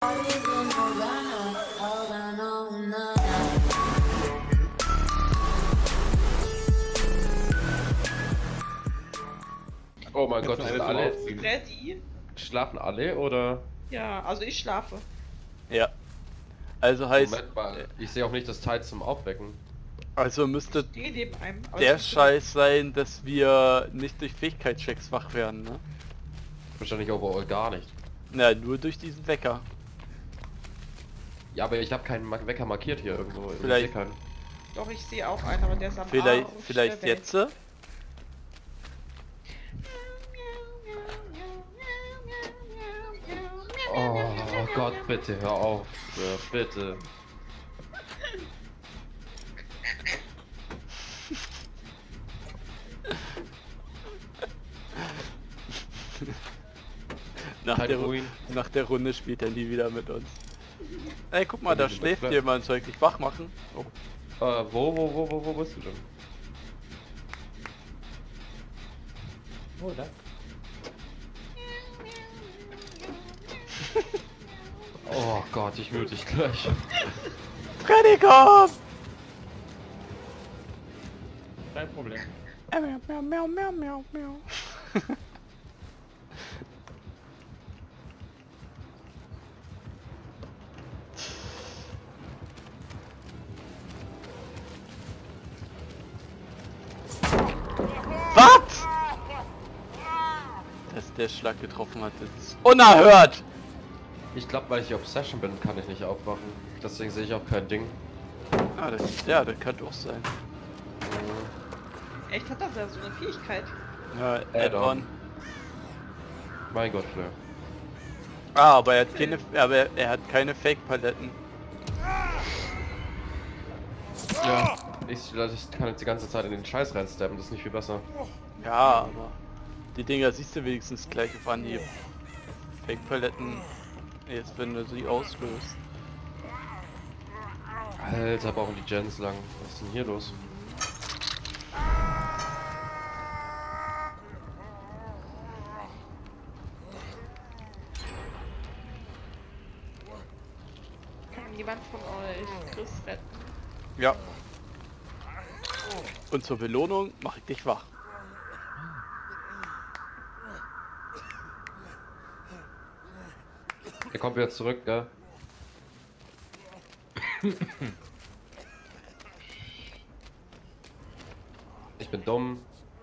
Oh mein Gott, sind alle ready? Schlafen alle oder? Ja, also ich schlafe. Ja. Also heißt, Moment mal, ich sehe auch nicht das Teil zum Aufwecken. also müsste Stehe neben einem. aber der ich bin Scheiß sein, dass wir nicht durch Fähigkeitschecks wach werden, ne? Wahrscheinlich overall gar nicht. Na, nur durch diesen Wecker. Ja, aber ich habe keinen Wecker markiert hier irgendwo. Vielleicht- Ich sehe keinen. Doch, ich sehe auch einen, aber der ist am Vielleicht, Arsch vielleicht der Welt. jetzt? Oh Gott, bitte hör auf. Ja, bitte. Nach der, Ruin. nach der Runde spielt er nie wieder mit uns. Ey, guck mal, da Mit schläft Flash. jemand. Soll ich dich wach machen? Oh. Wo bist du denn? Oh, da. Oh Gott, ich mute dich gleich. Freddy, komm! Kein Problem. Miau, miau, miau, miau, miau. Was? Dass der Schlag getroffen hat, das ist unerhört! Ich glaube, weil ich Obsession bin, kann ich nicht aufwachen. Deswegen sehe ich auch kein Ding. Ah, das kann doch sein. Echt, hat das ja so eine Fähigkeit? Ja, Add-on. Add-on. Mein Gott, Fleur. Ah, aber er hat keine, er hat keine Fake-Paletten. Ja. Ich kann jetzt die ganze Zeit in den Scheiß reinsteppen, das ist nicht viel besser. Ja, aber die Dinger siehst du wenigstens gleich auf Anhieb. Fake-Paletten, jetzt wenn du sie auslöst. Alter, brauchen die Gens lang. Was ist denn hier los? Kann jemand von euch Chris retten? Ja. Und zur Belohnung mache ich dich wach. Er kommt wieder zurück, gell? Ich bin dumm.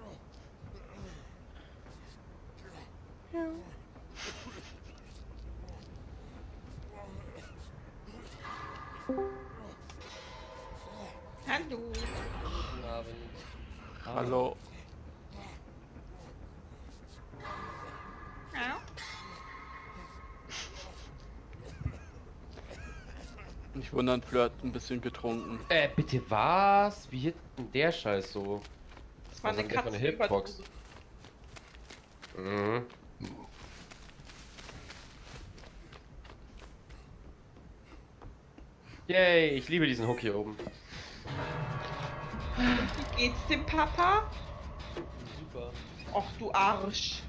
Hallo. Guten Abend. Hallo. Ja? Nicht wundern, Fleur hat ein bisschen getrunken. Bitte was? Wie hit denn der Scheiß so? Das war Was eine hat der für eine Katze Hitbox? Mhm. Yay, ich liebe diesen Hook hier oben. Wie geht's dem Papa? Super. Och, du Arsch.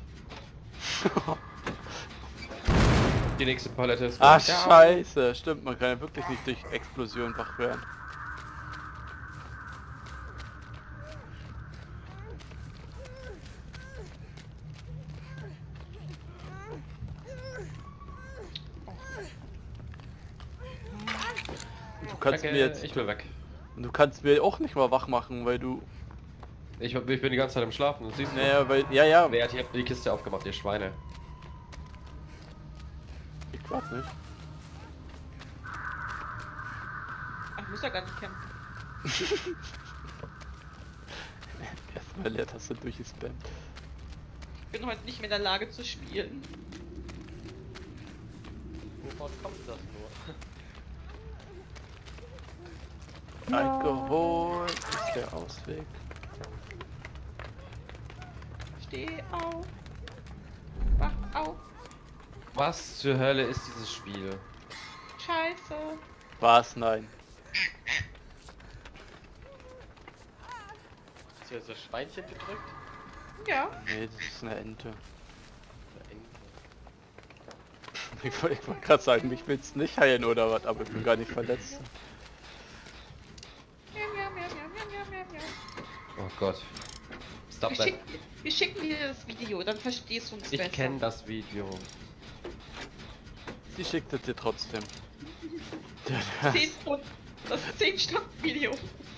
Die nächste Palette ist Ah, gut. Ja. scheiße. Stimmt, man kann ja wirklich nicht durch Explosion wach werden. Du kannst Danke, mir jetzt, ich will weg. du kannst mir auch nicht mal wach machen, weil du, Ich bin die ganze Zeit im Schlafen, das siehst du. naja, weil, ja, Wer hat hier die Kiste aufgemacht, ihr Schweine? ich glaub nicht. Ach, muss ja gar nicht kämpfen. Erstmal Leertaste durchgespammt. Ich bin heute nicht mehr in der Lage zu spielen. Wovon kommt das nur? Alkohol ist der Ausweg. Steh auf. Wach auf. Was zur Hölle ist dieses Spiel? Scheiße. Was? Nein. Hast du jetzt das Schweinchen gedrückt? Ja. Nee, das ist eine Ente. Ich wollte gerade sagen, mich willst nicht heilen oder was, aber ich bin gar nicht verletzt. Miau, miau, miau, miau, miau, miau, miau. Oh Gott. Stop that. Wir schicken dir das Video, dann verstehst du uns besser. Ich kenne das Video. Die schickt es dir trotzdem. 10 Stunden. Das 10-Stunden-Video.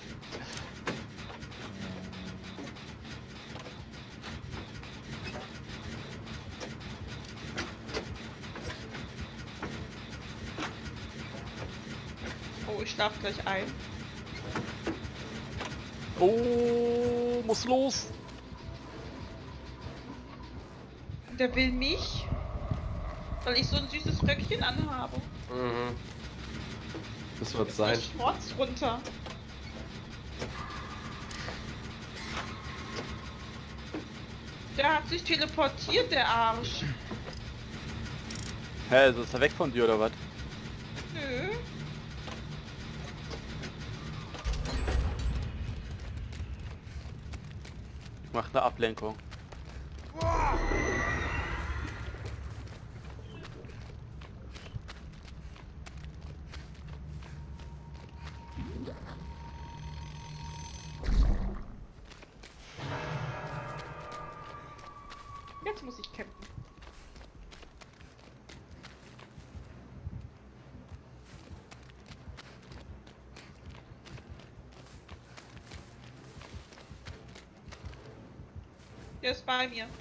Oh, ich schlaf gleich ein. Oh, muss los! Der will mich, weil ich so ein süßes Röckchen anhabe. Mhm. Das wird sein. Ich schmorz runter. Der hat sich teleportiert, der Arsch. Hä, also ist er weg von dir oder was? Nö. Ich mach eine Ablenkung. Jetzt muss ich campen. Der ist bei mir.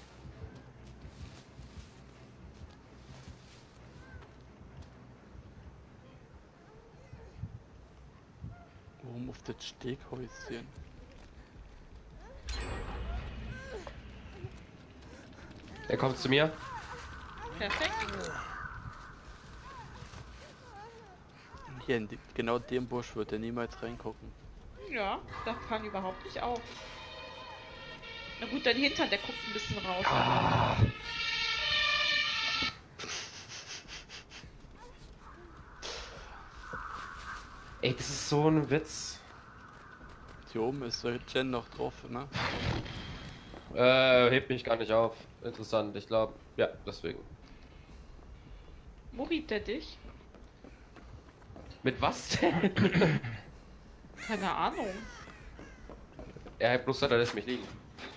Oben auf das Steghäuschen. Er kommt zu mir. Perfekt. Hier in genau dem Busch wird er niemals reingucken. Ja, da fallen überhaupt nicht auf. Na gut, dein Hintern, der guckt ein bisschen raus. Ah. Ey, das ist so ein Witz. Hier oben ist der Jen noch drauf, ne? Hebt mich gar nicht auf. Interessant, ich glaube. Ja, deswegen. Wo riebt der dich? Mit was denn? Keine Ahnung. Er hat bloß gesagt, er lässt mich liegen.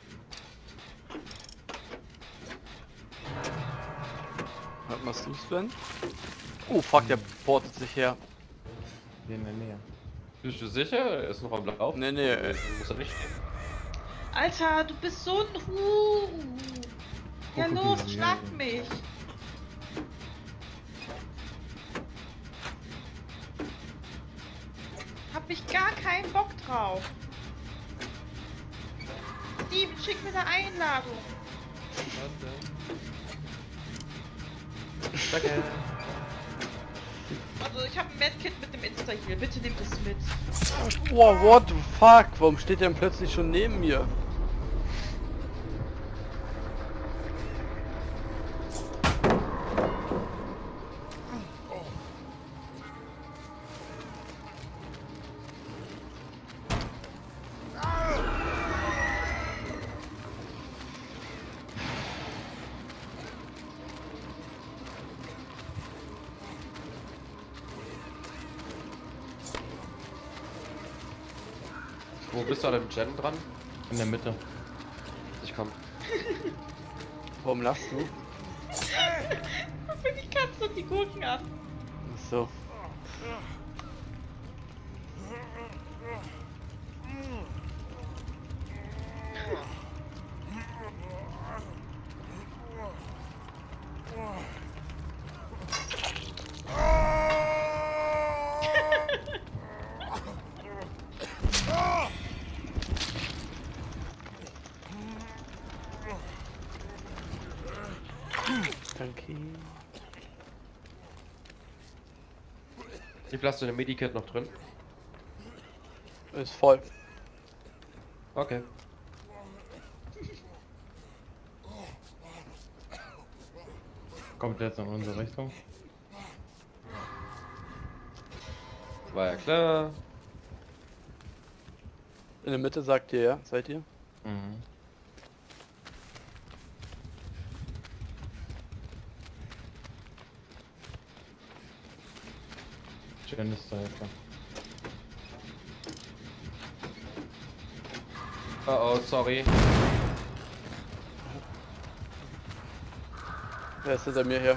Was machst du, Sven? Oh fuck, der portet sich her. Hier in der Nähe. Bist du sicher? Er ist noch am Lauf. Nee, nee, Muss er nicht stehen. Alter, du bist so ein Ja Krokodil, los, ja, schlag ja. mich. Hab ich gar keinen Bock drauf. Steven, schick mir eine Einladung. Danke. Also ich habe ein Medkit mit dem Insta-Heal. Bitte nehmt es mit. Wow, what the fuck? Warum steht der denn plötzlich schon neben mir? Wo bist du an dem Gen dran? In der Mitte. Ich komm. Warum lachst du? Guck mir die Katze und die Gurken an. Ach so. Danke. Wie viel hast du in dem Medikit noch drin? Ist voll. Okay. Kommt jetzt in unsere Richtung. War ja klar. In der Mitte sagt ihr, ja? Seid ihr? Mhm. Schönes zur Hilfe. Oh oh, sorry. Wer ist hinter mir her?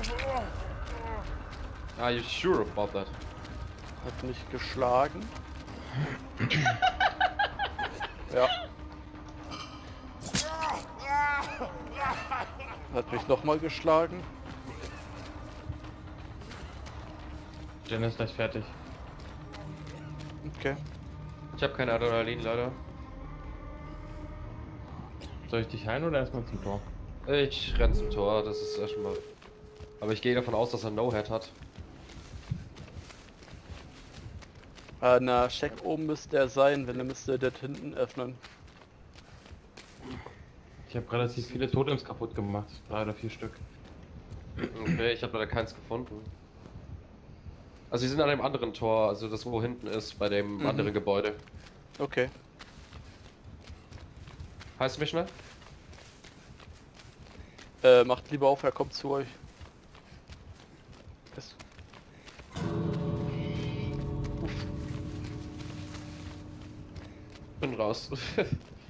Are you sure about that? Hat mich geschlagen. Ja. Hat mich nochmal geschlagen. Jen ist gleich fertig. Okay. Ich habe kein Adrenalin leider. Soll ich dich heilen oder erstmal zum Tor? Ich renn zum Tor, das ist erstmal. Aber ich gehe davon aus, dass er No-Head hat. Na, Check oben müsste der sein, wenn er müsste das hinten öffnen. Ich habe relativ viele Totems kaputt gemacht. 3 oder 4 Stück. Okay, ich habe leider keins gefunden. Also sie sind an dem anderen Tor, also das wo hinten ist, bei dem anderen Gebäude. Okay. Heißt du mich schnell? Macht lieber auf, er kommt zu euch. Das Bin raus.